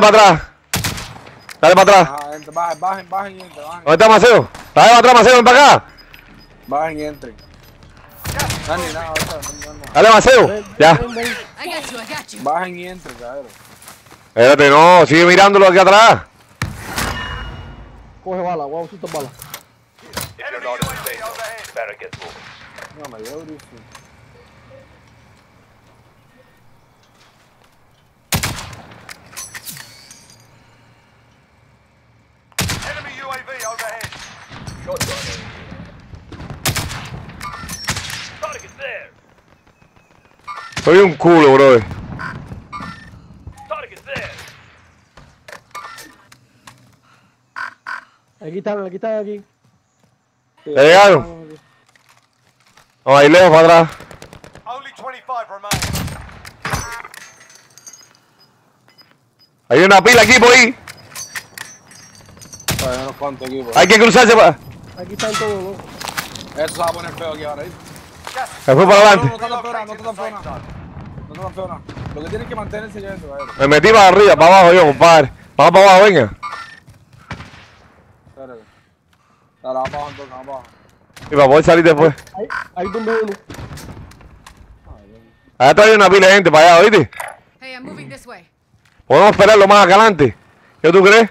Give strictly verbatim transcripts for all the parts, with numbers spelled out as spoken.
para atrás. Dale para atrás. Ajá, entre, bajen, bajen, bajen y entren. ¿Dónde está Maceo? Dale para atrás, Maceo, ven para acá. Bajen y entren. No, ni nada, ahorita, no, no, no. Dale, Maceo. Ya. Bajen y entren, cabrón. Espérate, no, sigue mirándolo aquí atrás. Coge bala, guau, suelta bala. No, me dio durísimo. Enemy U A V overhead. Target there. Soy un culo, brother. Target there. Aquí están, aquí están, aquí. ¿Ya llegaron? Vamos ahí lejos para atrás. Only twenty-five remain. Hay una pila aquí por ahí. Hay unos cuantos equipos. Hay que cruzarse para... Aquí están todos, loco. Esto se va a poner feo aquí ahora, ¿eh? Se fue para No, adelante. no está tan feo, no está tan feo. No está tan feo, no. Lo que tienen que mantenerse ya dentro, cabrón. Me metí para arriba, para abajo yo, compadre. Vamos para abajo, venga. Espérate. Dale, vamos abajo entonces, vamos abajo. Y para poder salir después. Ahí, ahí tumbé uno. Allá está hay una pila de gente para allá, ¿oíste? Hey, I'm moving this way. Podemos esperarlo más acá adelante. ¿Qué tú crees?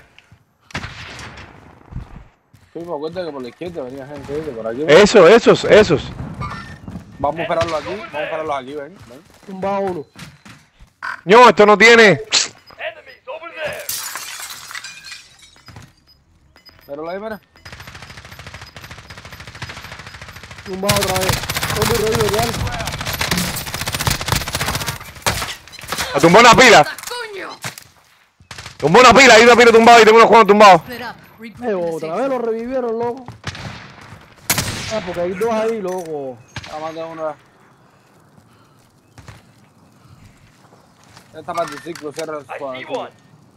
Sí, me acuerdo que por la izquierda venía gente, ¿viste? Por aquí. Esos, esos, esos. Vamos a esperarlo aquí, vamos a esperarlo aquí, ven, ven. Tumbado uno. No, esto no tiene... Enemies over there. Pero ahí, mira. Tumbado otra vez. Estoy muy reído, ya. Me tumbó una pila. ¡Coño! Tumbó una pila, hay una pila tumbada y tengo unos cuantos tumbados. Split up. Regroup Eh, in the otra safe vez lo zone. revivieron, loco. Ah, porque hay dos ahí, loco. Vamos a mandar uno. Esta parte del ciclo cierra el I squad. see one.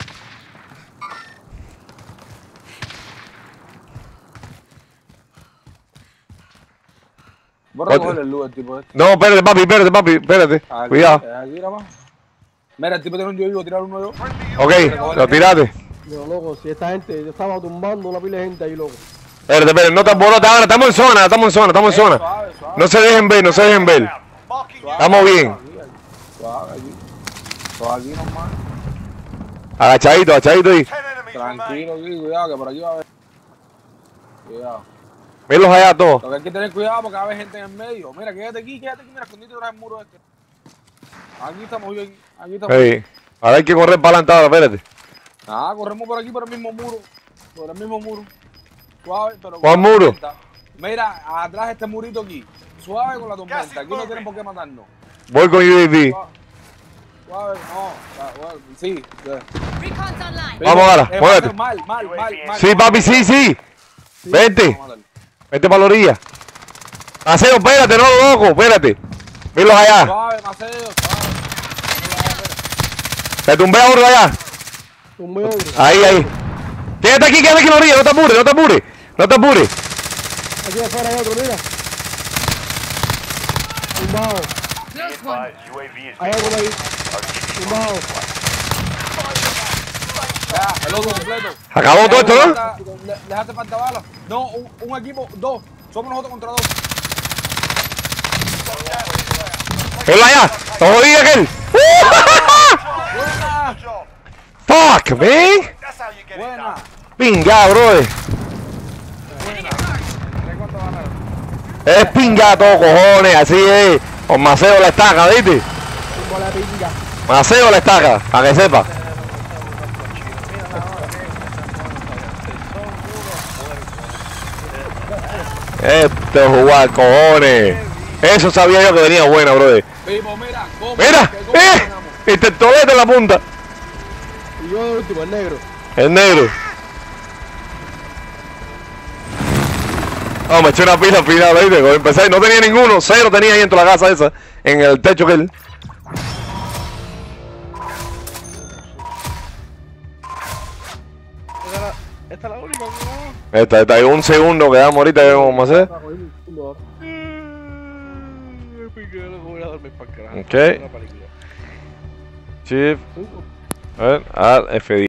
Voy a recoger el luz, el tipo este. No, espérate, papi, espérate, papi, espérate. Aquí, Cuidado. Aquí, nada más. Mira, el tipo tiene un yo, yo voy a tirar uno yo. Ok, lo tiraste. Pero, loco, si esta gente, yo estaba tumbando una pila de gente ahí, loco. Espérate, espérate, no te alborotes ahora, estamos en zona, estamos en zona, estamos en zona. Suave, suave. No se dejen ver, no se dejen ver. Marking you. Estamos bien. Aquí, aquí. Suave, aquí. Suave, aquí nomás. Agachadito, agachadito ahí. Ten enemies remain. Tranquilo, aquí, cuidado, que por aquí va a haber. Cuidado. Venlos allá todos. Lo que hay que tener cuidado porque va a haber gente en el medio. Mira, quédate aquí, quédate aquí, mira, escondite tras el muro este. Aquí estamos bien, aquí estamos bien. Hey, ahora hay que correr para adelante ahora, espérate. Ah, corremos por aquí, por el mismo muro. Por el mismo muro. Suave, pero... ¿Cuál con la muro? tormenta. Mira, atrás este murito aquí. Suave con la tormenta. Aquí no tienen por qué matarnos. Voy con U A V. Suave, suave, no. Suave, sí. Recon's online. Vamos, Gala, Eh, muévete. Mal, mal, mal, mal. Sí, papi, sí, sí. Vente, Vamos a darle. vente para la orilla. Maceo, espérate, no, loco, espérate. Venlos allá. Suave, Maceo, suave. Te tumbé a uno de allá. Tumbé otro. Ahí, ahí. Quédate aquí, quédate aquí en la orilla, no te apures, no te apures. No te apures. Aquí afuera hay otro, mira. Tumbado. Close one. Advised, U A V is Hay otro ahí. Tumbado. Ya, el otro completo. Acabó todo esto, ¿no? Le- Déjate falta bala. No, un, un equipo, dos. Somos nosotros contra dos. Venlo allá. Te jodí aquel. Buena. Good job. Fuck, man. That's how you get it Buena. done. Pinga, brother. ¿Tres cuánto van a dar? Es pinga todo, cojones. Así es. Con Maceo la estaca, ¿viste? Tumbo la pinga. Maceo la estaca, para que sepa. Esto es jugar, cojones. Eso sabía yo que venía buena, brother. Pipo, mira, ¿cómo? Mira, que cómo eh, ganamos? el testolete en la punta. Y yo de último, el negro. El negro. No, me eché una pila al final, ¿viste? Cuando empecé, no tenía ninguno, cero tenía ahí dentro de la casa esa, en el techo que él. Esta es la única, ¿no? Esta, esta, hay un segundo que damos ahorita que vamos a hacer. Está cogiendo el culo ahora. Me piqué, no voy a dormir para el carajo. Ok. Una película. Chief. Cinco. A ver, Alt F diez.